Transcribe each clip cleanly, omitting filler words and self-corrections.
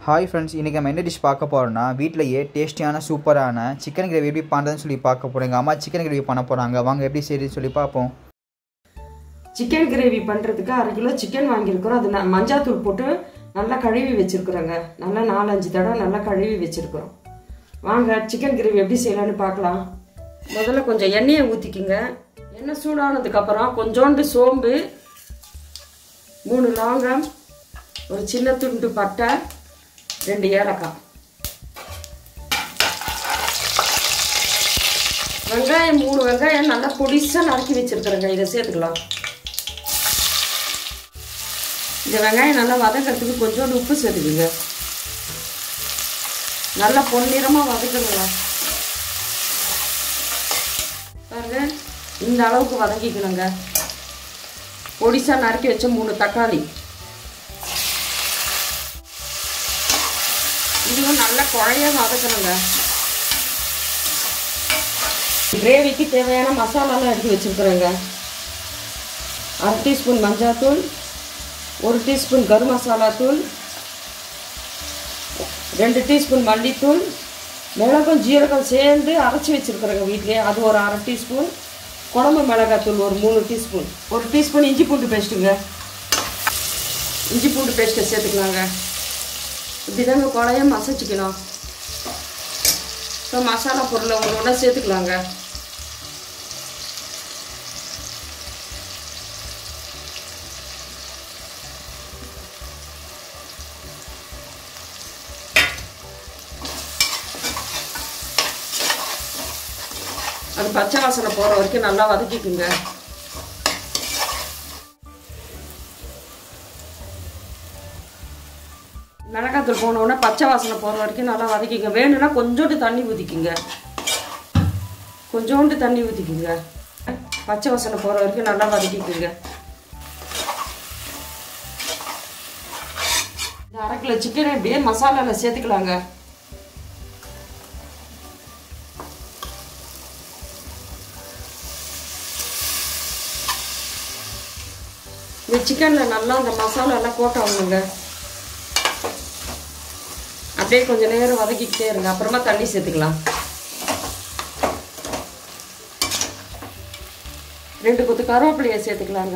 Hi friends, இன்றைக்கி நம்ம என்ன டிஷ் பார்க்க போகிறோம்னா வீட்டிலேயே டேஸ்டியான சூப்பரான சிக்கன் கிரேவி எப்படி பண்ணுறதுன்னு சொல்லி பார்க்க போகிறோம். எங்கள் அம்மா சிக்கன் கிரேவி பண்ண போகிறாங்க. வாங்க எப்படி செய்யுதுன்னு சொல்லி பார்ப்போம். சிக்கன் கிரேவி பண்ணுறதுக்கு 1/2 கிலோ சிக்கன் வாங்கியிருக்கிறோம். அது மஞ்சாத்தூள் போட்டு நல்லா கழுவி வச்சுருக்குறோங்க. நல்லா 4-5 தடவை நல்லா கழுவி வச்சுருக்குறோம். வாங்க சிக்கன் கிரேவி எப்படி செய்யலான்னு பார்க்கலாம். முதல்ல கொஞ்சம் எண்ணெயை ஊற்றிக்கிங்க. எண்ணெய் சூடானதுக்கப்புறம் கொஞ்சோண்டு சோம்பு, 3 லவங்கம், ஒரு சின்ன துண்டு பட்டை, 2 ஏலக்காய், வெங்காயம் 3 வெங்காயம் நல்லா பொடிசாக நறுக்கி வச்சிருக்கிறேங்க. இதை சேர்த்துக்கலாம். இந்த வெங்காயம் நல்லா வதங்கிறதுக்கு கொஞ்சோண்டு உப்பு சேர்த்துக்குங்க. நல்லா பொன்னிறமாக வதக்கணுங்க. பாருங்க, இந்த அளவுக்கு வதக்கிக்கணுங்க. பொடிசாக நறுக்கி வச்ச 3 தக்காளி, இதுவும் நல்லா குழைய வதக்கணுங்க. கிரேவிக்கு தேவையான மசாலாலாம் எடுத்து வச்சுருக்குறேங்க. 1/2 டீஸ்பூன் மஞ்சாத்தூள், 1 டீஸ்பூன் கரும் மசாலா தூள், 2 டீஸ்பூன் மல்லித்தூள், மிளகும் ஜீரகம் சேர்ந்து அரைச்சி வச்சுருக்குறேங்க வீட்டிலே, அது ஒரு 1/2 டீஸ்பூன், குழம்பு மிளகாத்தூள் ஒரு 3 டீஸ்பூன், 1 டீஸ்பூன் இஞ்சி பூண்டு பேஸ்ட்டுங்க. இஞ்சி பூண்டு பேஸ்ட்டை சேர்த்துக்கலாங்க. இப்படி தாங்க குழைய மசிச்சுக்கணும். இப்போ மசாலா பொருளை ஒன்று சேர்த்துக்கலாங்க. அது பச்சை வாசனை போகிற வரைக்கும் நல்லா வதக்கிக்குங்க. மிளகாத்தூள் போனோடனே பச்சை வாசனை போகிற வரைக்கும் நல்லா வதக்கிங்க. வேணும்னா கொஞ்சோண்டு தண்ணி ஊற்றிக்குங்க. கொஞ்சோண்டு தண்ணி ஊற்றிக்குங்க. பச்சை வாசனை போகிற வரைக்கும் நல்லா வதக்கிக்குங்க. இந்த 1/2 கிலோ சிக்கனை இப்படியே மசாலாவில் சேர்த்துக்கலாங்க. இந்த சிக்கனில் நல்லா அந்த மசாலாலாம் கோட் ஆகணுங்க. அப்படியே கொஞ்சம் நேரம் வதக்கிக்கிட்டே இருங்க. அப்புறமா தண்ணி சேர்த்துக்கலாம். 2 கொத்து கருவேப்பிலையை சேர்த்துக்கலாங்க.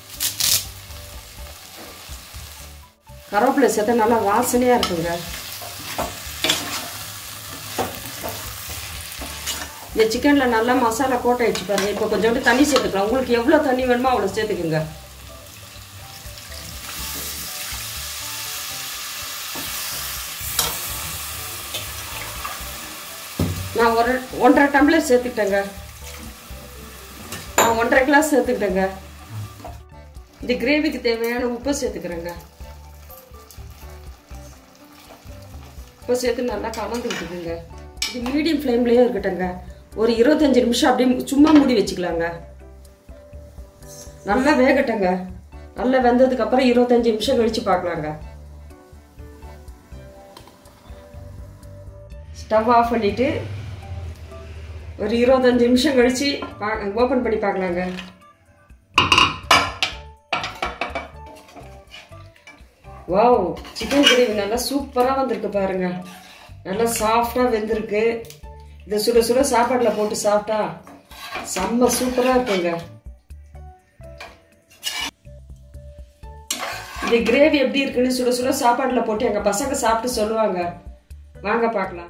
கருவேப்பிலை சேர்த்தா நல்லா வாசனையாக இருக்குங்க. இந்த சிக்கனில் நல்லா மசாலா கோட்டை வச்சு பாருங்க. இப்போ கொஞ்சோண்டு தண்ணி சேர்த்துக்கலாம். உங்களுக்கு எவ்வளோ தண்ணி வேணுமோ அவ்வளோ சேர்த்துக்குங்க. நான் 1.5 டம்ளர் சேர்த்துக்கிட்டேங்க. நான் 1.5 கிளாஸ் சேர்த்துக்கிட்டேங்க. இந்த கிரேவிக்கு தேவையான உப்பு சேர்த்துக்கிறேங்க. உப்பு சேர்த்து நல்லா கலந்து விட்டுக்குங்க. இது மீடியம் ஃப்ளேம்லேயே இருக்கட்டுங்க. ஒரு 25 நிமிஷம் அப்படியே சும்மா மூடி வச்சுக்கலாங்க. நல்லா வேகட்டுங்க. நல்லா வெந்ததுக்கு அப்புறம் 25 நிமிஷம் கழிச்சு பார்க்கலாங்க. ஸ்டவ் ஆஃப் பண்ணிட்டு ஒரு 25 நிமிஷம் கழிச்சு ஓப்பன் பண்ணி பார்க்கலாங்க. வாவ், சிக்கன் கிரேவி நல்லா சூப்பராக வந்திருக்கு பாருங்க. நல்லா சாஃப்டாக வெந்திருக்கு. இதை சுட சுட சாப்பாட்டில் போட்டு சாப்பிட்டா செம்ம சூப்பராக இருக்குங்க. இந்த கிரேவி எப்படி இருக்குன்னு சுட சுட சாப்பாட்டில் போட்டு எங்கள் பசங்க சாப்பிட்டு சொல்லுவாங்க. வாங்க பார்க்கலாம்.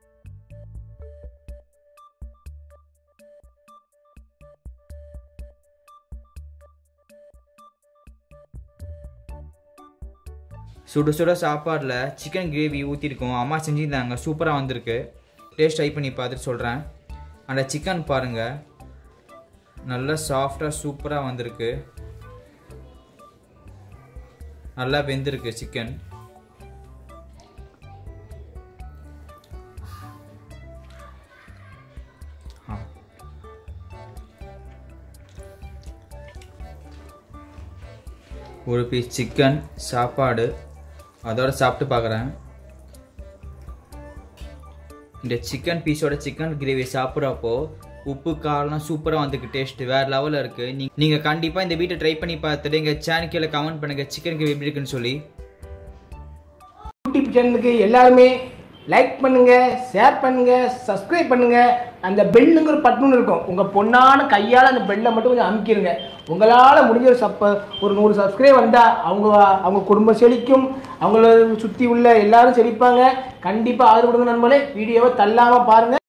சுட சுட சாப்பாடில் சிக்கன் கிரேவி ஊற்றிருக்கோம். அம்மா செஞ்சுருந்தாங்க. சூப்பராக வந்திருக்கு. டேஸ்ட் ட்ரை பண்ணி பார்த்துட்டு சொல்கிறேன். அந்த சிக்கன் பாருங்கள், நல்லா சாஃப்டாக சூப்பராக வந்திருக்கு. நல்லா வெந்திருக்கு சிக்கன். ஒரு பீஸ் சிக்கன் சாப்பாடு அதோட சாப்பிட்டு பார்க்குறேன். இந்த சிக்கன் பீஸோட சிக்கன் கிரேவி சாப்பிட்றப்போ உப்பு காரம் சூப்பராக வந்துருக்கு. டேஸ்ட் வேறு லெவலில் இருக்குது. நீங்கள் கண்டிப்பாக இந்த வீட்டை ட்ரை பண்ணி பார்த்துட்டு எங்கள் சேனல் கீழே கமெண்ட் பண்ணுங்கள் சிக்கன் கிரேவி எப்படி இருக்குன்னு சொல்லி. யூடியூப் சேனலுக்கு எல்லாருமே லைக் பண்ணுங்கள், ஷேர் பண்ணுங்கள், சப்ஸ்கிரைப் பண்ணுங்கள். அந்த பெல்லுங்கிற பட்டன் இருக்கும், உங்கள் பொண்ணான கையால் அந்த பெல்லை மட்டும் கொஞ்சம் அமுக்கிடுங்க. உங்களால் முடிஞ்ச ஒரு 100 சப்ஸ்கிரைப் வந்தால் அவங்க குடும்பம் செழிக்கும், அவங்கள சுற்றி உள்ள எல்லாரும் செழிப்பாங்க. கண்டிப்பாக ஆதரவு கொடுங்க நண்பர்களே. வீடியோவை தள்ளாமல் பாருங்கள்.